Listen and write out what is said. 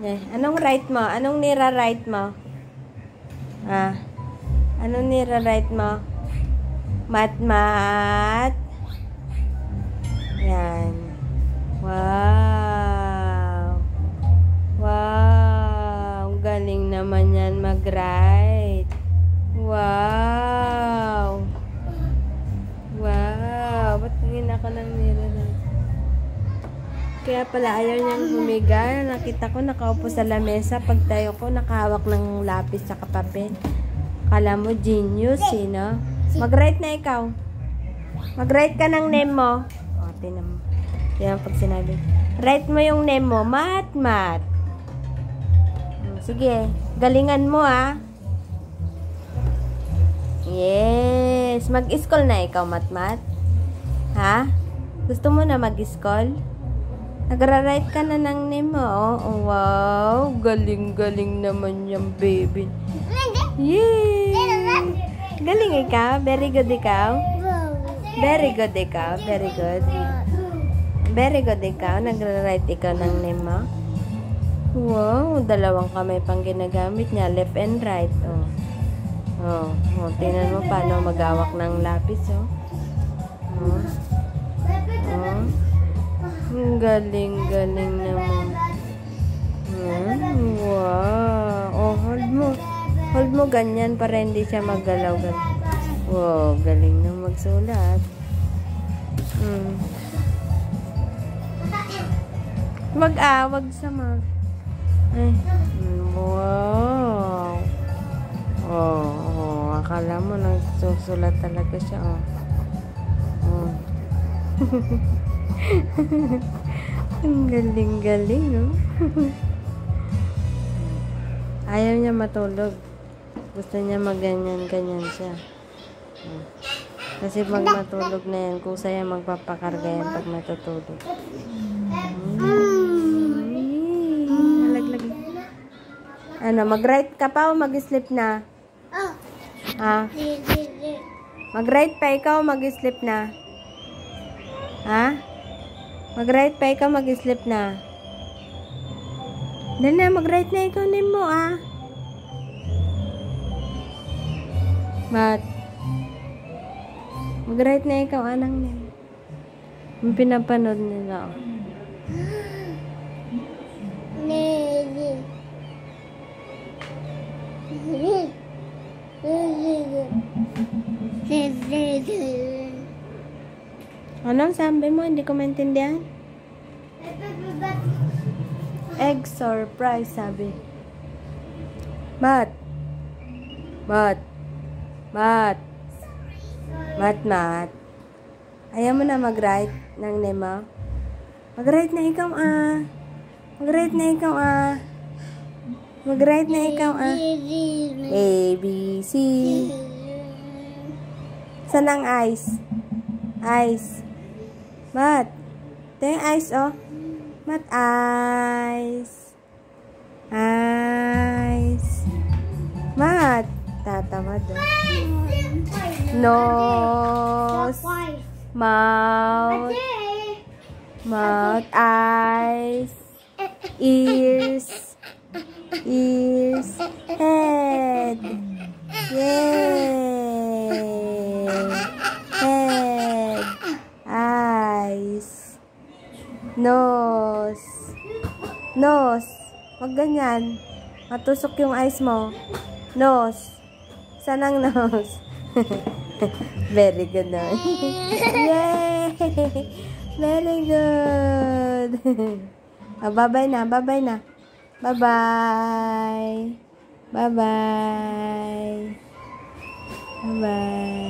Anong write mo? Anong nira-write mo? Anong nira-write mo? Mat. Yan. Wow. Wow. Galing naman yan mag-write. Wow. Wow. Ba't tingin ako ng nira-write? Kaya pala ayaw niyang humiga. Nakita ko nakaupo sa lamesa. Pag tayo ko nakahawak ng lapis sa papel. Kala mo genius, no? Mag-write na ikaw. Mag-write ka ng name mo. O, tinan mo. Yan pag sinabi. Write mo yung name mo. Mat. Sige. Galingan mo, Yes. Mag-school na ikaw, Mat. Ha? Gusto mo na mag-school? Nagra-write ka na ng name mo. Oh, wow. Galing naman yung baby. Yay! Galing ikaw. Very good ikaw. Very good ikaw. Very good. Very good ikaw. Nagra-write ikaw ng name mo. Wow. Dalawang kamay pang ginagamit niya. Left and right. Oh. Tingnan mo paano magawak ng lapis. Galing naman. Wow. Hold mo ganyan para hindi siya maggalaw. Wow, galing nang magsulat. Wag sama. Wow. Akala mo nagsusulat talaga siya. Ang galing, no? Ayaw niya matulog. Gusto niya magganyan-ganyan siya. Kasi pag matulog na yan, kusa yan magpapakarga yan pag matutulog. Nalaglag. Mag-write ka pa o mag-sleep na? Ha? Mag-write pa ikaw o mag-sleep na? Ha? Mag-write pa ikaw, mag-sleep na. Dali na, mag-write na ikaw name mo, Mat. Mag-write na ikaw, anang name. Yung pinapanood nila, Anong sabi mo? Hindi ko maintindihan. Egg surprise, sabi. Mat. Ayaw mo na mag-write ng name mo? Mag-write na ikaw, Mag-write na ikaw, Mag-write na ikaw, A, B, C. Saan ang eyes? Eyes. Mat. Ito yung eyes, Mat, eyes. Eyes. Mat. Tatamad, Nose. Mouth. Eyes. Ears. Head. Yay. Head. Eyes. Nose. Wag ganyan. Matusok yung eyes mo. Nose. Saan ang nose? Very good na. Yay! Very good. Bye-bye na. Bye-bye. Bye-bye.